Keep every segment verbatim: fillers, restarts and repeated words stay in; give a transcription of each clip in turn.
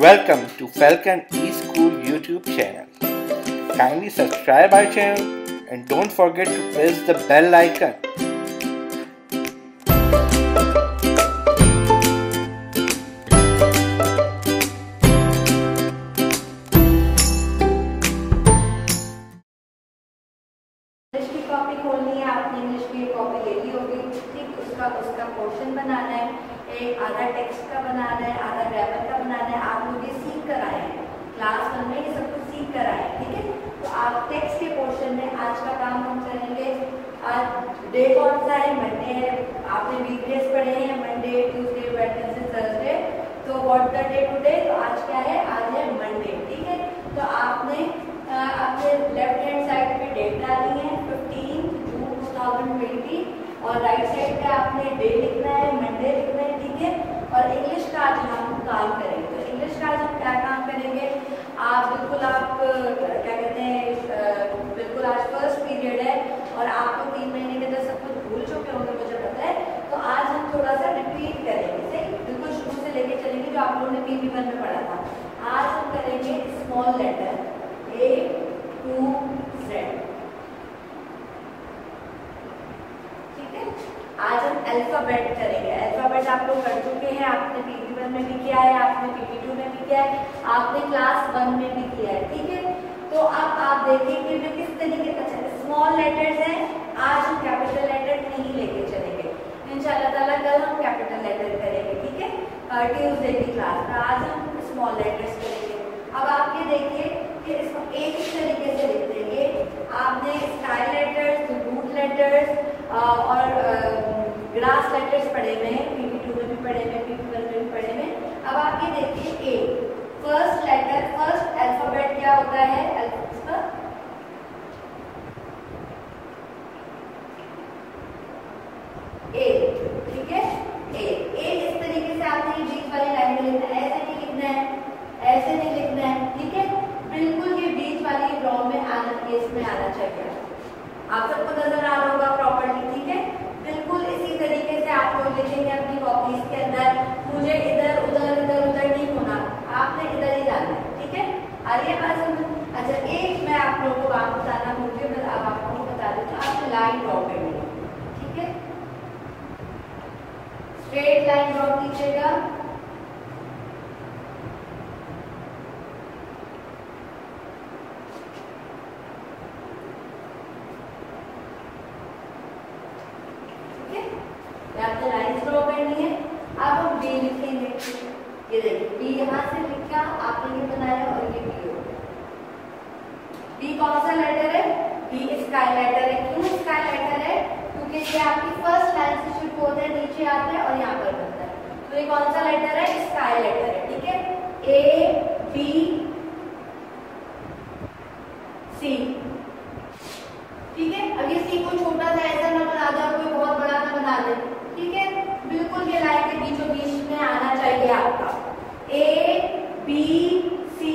Welcome to Falcon eSchool YouTube channel. Kindly subscribe our channel and don't forget to press the bell icon. English की copy खोलनी है, आपने English की copy ले ली होगी, ठीक। उसका उसका पोर्शन बनाना है, एक आधा टेक्स्ट का बनाना है, आधा ग्रामर का बनाना है। आप लोग ये सीख कर आए हैं, क्लास वन में ये सब कुछ सीख कर आए हैं, ठीक है। तो आप टेक्स्ट के पोर्शन में आज का काम हम करेंगे। आज डे कौन सा है? मंडे है। आपने वीकडेज पढ़े हैं, मंडे, ट्यूसडे, वेडनेसडे, थर्सडे। तो व्हाट द डे टुडे? तो आज क्या है? आज है मंडे, ठीक है। तो आपने आपने लेफ्ट हैंड साइड पे डेट डाली है fifteen June two thousand twenty और राइट साइड पे आपने डे लिखना है, मंडे लिखना है, ठीक है। और इंग्लिश का आज हम काम करेंगे। तो इंग्लिश का आज हम क्या काम करेंगे? आप बिल्कुल आप क्या कहते हैं, बिल्कुल आज फर्स्ट पीरियड है और आप तो तीन महीने के अंदर सब कुछ भूल चुके होंगे, मुझे पता है। तो आज हम थोड़ा सा रिपीट करेंगे, सही, बिल्कुल शुरू से लेके चलेंगे जो आप लोगों ने पी वन में पढ़ा था। आज हम करेंगे small letter A to Z, ठीक है। आज हम अल्फाबेट करेंगे। अल्फाबेट आप लोग कर चुके हैं, आपने पीटी वन में भी किया है, आपने पीटी टू में भी किया है, आपने क्लास वन में भी किया है, ठीक है। तो अब आप देखेंगे मैं किस तरीके का स्मॉल लेटर्स हैं। आज हम कैपिटल लेटर नहीं लेके चलेंगे, इंशाल्लाह ताला कल हम कैपिटल लेटर करेंगे, ठीक है, ट्यूसडे की क्लास में। आज हम स्मॉल लेटर्स करेंगे। अब आप ये देखिए कि इसको एक ही तरीके से लिख देंगे। आपने स्काई लेटर्स, रूट लेटर्स और ग्रास लेटर्स पढ़े हुए हैं, पीपी टू में भी पढ़े हुए, पीपी वन में भी पढ़े हुए। अब आप ये देखिए A, first letter, first alphabet क्या होता है? अल्फाबेट ए, ठीक है। ए ए इस तरीके से आपने बीच वाली लाइन में लिखना है, ऐसे नहीं लिखना है, ऐसे नहीं लिखना है, ठीक है। बिल्कुल ये बीच वाली रॉ में आना, केस में आना चाहिए। आप सबको नजर आ रहा होगा प्रॉपर्ली, ठीक है। बिल्कुल इसी तरीके से आप लोग लिखेंगे अपनी कॉपीज के अंदर। मुझे इधर उधर इधर उधर नहीं होना, आपने इधर ही जाना है, ठीक है। आ रही है बात समझ? अच्छा, एक मैं आप लोगों को बात बताना भूल गई, मैं अब आप लोगों को बता देती हूँ। आप लाइन ड्रॉ करेंगे, ठीक है, स्ट्रेट लाइन ड्रॉ कीजिएगा। आपको लाइन्स ड्रॉ करनी है। अब हम बी लिखेंगे। ये देखिए बी यहाँ से लिखा, आपने ये बनाया और ये बी हो गया। बी कौन सा लेटर है? बी स्काई लेटर है। क्यों स्काई लेटर है? क्योंकि ये आपकी फर्स्ट लाइन से शुरू होता है, नीचे आता है और यहाँ पर बनता है। तो ये कौन सा लेटर है? स्काई लेटर है, ठीक है। ए बी सी, ठीक है। अब ये सी को छोटा सा ऐसा ना बना दो, कोई बहुत बड़ा ना बना दे, ठीक है। बिल्कुल ये लाइन के बीचों बीच में आना चाहिए आपका। ए बी सी,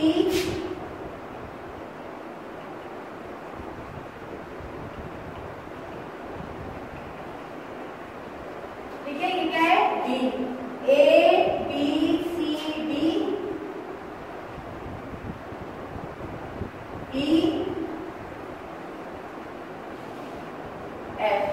ठीक है। ये क्या है? D. A B C D, E F,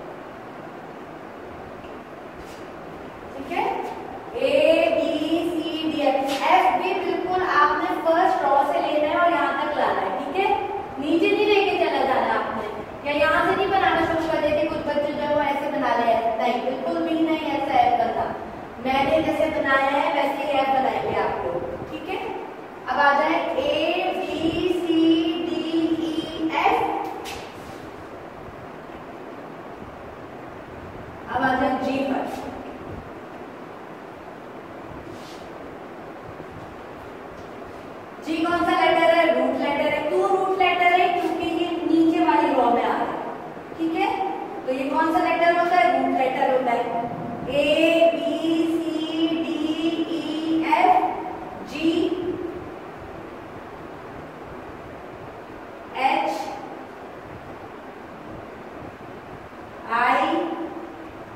ठीक है। A B C D F. F भी बिल्कुल आपने फर्स्ट रॉ से लेना है और यहाँ तक लाना है, ठीक है। नीचे नहीं लेके चला जाना आपने, या यहाँ से नहीं बनाना शुरू कर देते कुछ बच्चे जो वो ऐसे बना ले, नहीं, बिल्कुल भी नहीं ऐसा एफ बनता। मैंने जैसे बनाया है वैसे ही एफ बनाएंगे आप लोग, ठीक है। अब आ जाए A B C D E F. अब आ जाए जी पर। जी कौन सा लेटर है? रूट लेटर है। क्यों रूट लेटर है? क्योंकि ये नीचे वाली रॉ में आ रहा है, ठीक है। तो ये कौन सा लेटर होता है? रूट लेटर होता है। A B C D E F G H I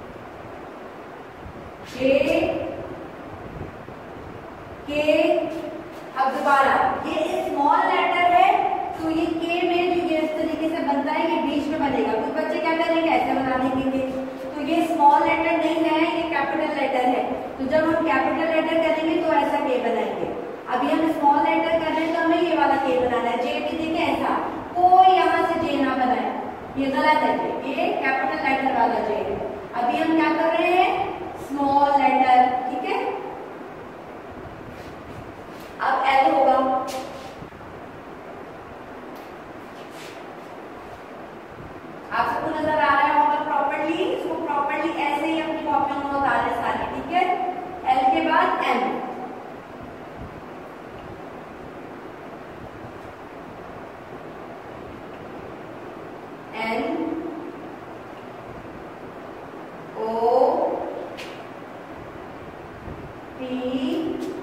J K अब दोबारा ये स्मॉल लेटर है तो ये के में जो ये इस तरीके से बनता है ये बीच में बनेगा। कुछ बच्चे क्या करेंगे ऐसे बना देंगे, तो ये स्मॉल लेटर नहीं है, ये कैपिटल लेटर है। तो जब हम कैपिटल लेटर करेंगे तो ऐसा के बनाएंगे। अभी हम स्मॉल लेटर कर रहे हैं तो हमें ये वाला के बनाना है। जे भी देखें ऐसा, कोई यहाँ से जे ना बनाए, ये गलत है। जे ये कैपिटल लेटर वाला जे है। अभी हम क्या कर रहे हैं, स्मॉल लेटर, ठीक है। अब एल होगा, आप सबको नजर आ रहा होगा प्रॉपर्ली। इसको प्रॉपर्ली ऐसे ही अपनी कॉपी में उतारे सारे, ठीक है। एल के बाद M, N O P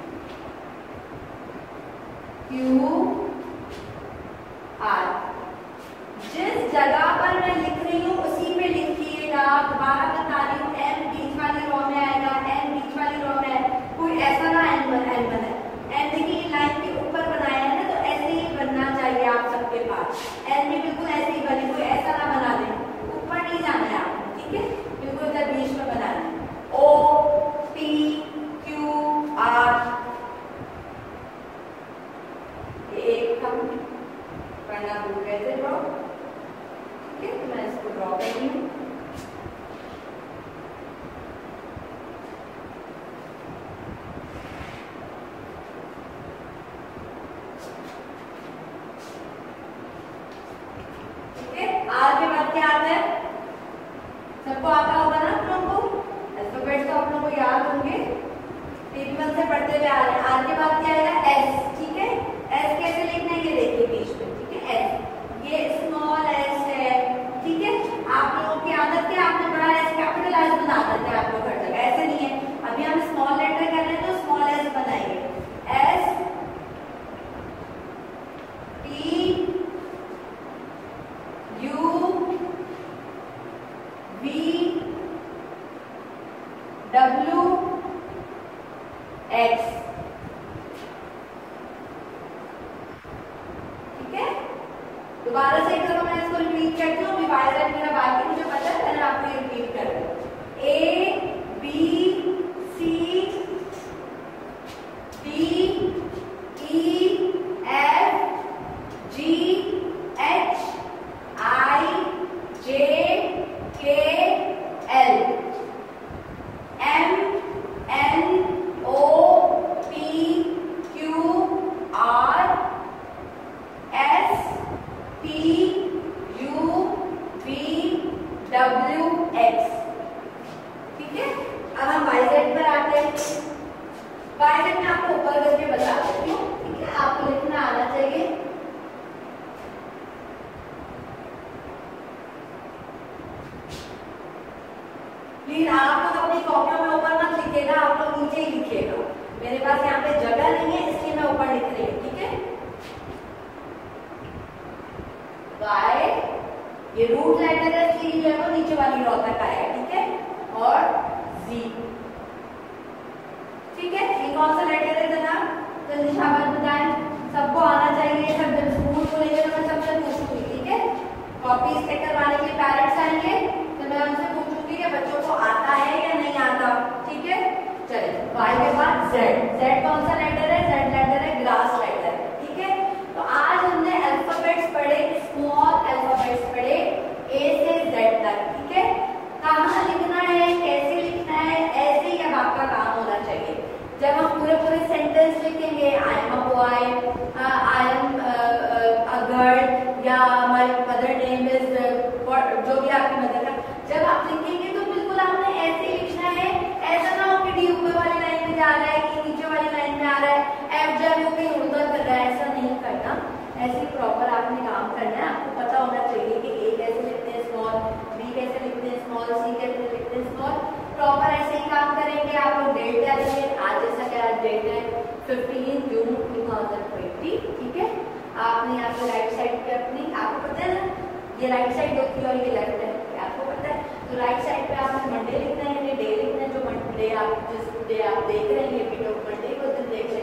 Q R. जिस जगह पर मैं लिख रही हूँ उसी पे लिखिएगा। दोबारा बता रही हूँ, एन बीच वाली रो में आएगा, एन बीच वाली रो में है। कोई ऐसा ना एन बन एन बने। एन देखिए लाइन के ऊपर बनाया है ना, तो ऐसे ही बनना चाहिए आप सबके पास। एन भी बिल्कुल ऐसे ही बने, कोई ऐसा ना बना दे, ऊपर नहीं जाना है आपको, ठीक है। बिल्कुल इधर बीच में बनाना है। ओ पी क्यू आर, एक हम पढ़ना भूल गए थे ड्रॉ, ठीक है। मैं इसको ड्रॉ कर रही हूँ। ठीक है, आर के बाद क्या आता है, सबको आता होगा ना आप लोगों को। अल्फाबेट तो आप लोगों को याद होंगे, टेबल से पढ़ते हुए आ रहे हैं। आर के बाद क्या आएगा, एस, ठीक है। एस कैसे लिखना है ये देखिए बीच में, ठीक है। एस, ये स्मॉल एस है, ठीक है। आप लोगों की आदत क्या, आपने बड़ा एस कैपिटल एस बना देते हैं आप लोग हर जगह, ऐसे नहीं है। अभी हम स्मॉल लेटर कर रहे हैं तो स्मॉल एस बनाएंगे। S T U V W X, दोबारा से एक दफा मैं इसको रिपीट करती हूँ। डिवाइडर मेरा बाकी मुझे पता है, मैंने आपको ये रिपीट कर दिया। A B C D E F G H I J K L M N O P Q R S P U V W X, ठीक है। अब हम वाईजेड पर आते हैं। वाईजेड में आपको ऊपर करके बता देती हूँ, ठीक है। आपको लिखना आना चाहिए। प्लीज आप लोग अपनी कॉपियों में ऊपर मत लिखिएगा, आप लोग नीचे ही लिखिएगा। मेरे पास यहाँ पे जगह नहीं है इसलिए मैं ऊपर लिख रही हूँ, ठीक है। वाई, ये रूट लेटर है इसलिए जो है वो नीचे वाली रो तक आएगा, ठीक है। और जी, ठीक है। ये कौन सा लेटर है जनाब, जल्दी शाबाश बताएं। सबको आना चाहिए, सब जब स्कूल खोलेंगे तो मैं सबसे पूछूंगी, ठीक है। कॉपीज चेक करवाने के लिए पेरेंट्स आएंगे तो मैं उनसे पूछूंगी कि बच्चों को आता है या नहीं आता, ठीक है। चलिए, वाई के बाद जेड। जेड कौन सा लेटर है, जेड लेटर है ग्रास लेटर, ठीक है। तो आज हमने अल्फाबेट्स पढ़े, स्मॉल अल्फाबेट्स पढ़े ए से जेड तक, ठीक है। कहाँ लिखना है, कैसे लिखना है, ऐसे ही अब आपका काम होना चाहिए। जब हम पूरे पूरे सेंटेंस लिखेंगे, I am a boy, I am a girl, या माय मदर नेम इज, जो भी आपकी मदर का, जब आप लिखेंगे तो बिल्कुल आपने ऐसे ही लिखना है। ऐसा ना हो कि डी ऊपर वाली लाइन में जा रहा है कि नीचे वाली लाइन में आ रहा है, एफ जब हो कहीं उड़कर कर रहा है, ऐसा नहीं करना। ऐसे प्रॉपर आपने काम करना है। आपको पता होना चाहिए कि ए कैसे लिखते हैं स्मॉल, बी कैसे लिखते हैं स्मॉल, सी कैसे लिखते हैं स्मॉल। प्रॉपर ऐसे ही काम करेंगे। आप लोग डेट क्या देंगे, आज जैसा कि आज डेट है fifteen June two thousand twenty, ठीक है। आपने यहाँ पे राइट साइड पे अपनी, आपको पता है ना ये राइट साइड होती है और ये लेफ्ट है, आपको पता है। तो राइट साइड पे आपने मंडे लिखना है, डे लिखना है, जो मंडे आप जिस डे आप देख रहे हैं, मंडे को दिन देख रहे हैं,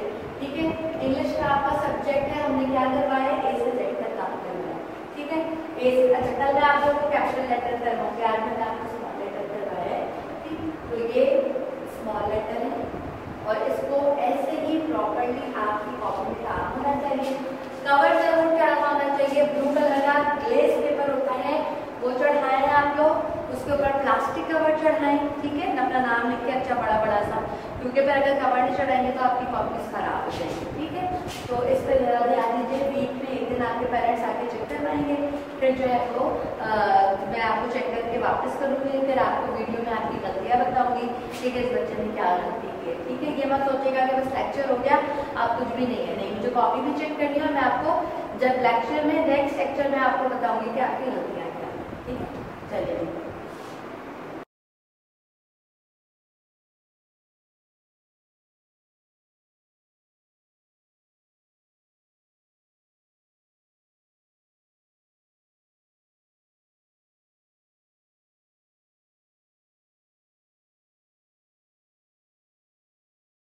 ठीक है। इंग्लिश का आपका सब्जेक्ट है, हमने क्या करवाया है, ए से जेड तक काम करवाया है, ठीक है। ए से, अच्छा कल मैं आप लोगों को कैपिटल लेटर करवाऊंगी, आज मैंने आपको स्मॉल लेटर करवाया है, ठीक। तो ये स्मॉल लेटर है और इसको ऐसे ही प्रॉपर्ली आपकी कॉपी में काम होना चाहिए। कवर जरूर चढ़ाना होना चाहिए, ब्लू कलर का ग्लेस पेपर होता है वो चढ़ाएं आप लोग, उसके ऊपर प्लास्टिक कवर चढ़ाएं, ठीक है, अपना नाम लिख के अच्छा बड़ा बड़ा सा, क्योंकि फिर अगर कवर नहीं चढ़ाएंगे तो आपकी कॉपीज खराब हो जाएंगी, ठीक है। तो इस पर जरा ध्यान दीजिए, वीक में एक दिन आपके पेरेंट्स आके चेक करवाएंगे, फिर जो है वो मैं आपको चेक करके वापस करूँगी, फिर आपको वीडियो में आपकी गलतियाँ बताऊँगी कि इस बच्चे ने क्या गलती की है, ठीक है। ये मत सोचेगा कि बस लेक्चर हो गया आप कुछ भी नहीं है, नहीं, मुझे कॉपी भी चेक करनी है, मैं आपको जब लेक्चर में नेक्स्ट लेक्चर में आपको बताऊँगी कि आपकी गलतियाँ क्या, ठीक है। चलिए।